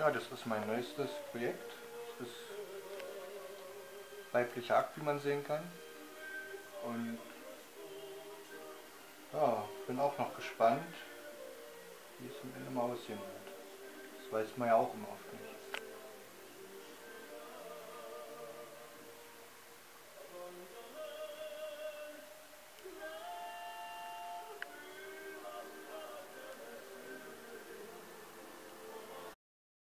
Ja, das ist mein neuestes Projekt. Das ist weiblicher Akt, wie man sehen kann. Und ja, bin auch noch gespannt, wie es am Ende mal aussehen wird. Das weiß man ja auch immer oft nicht.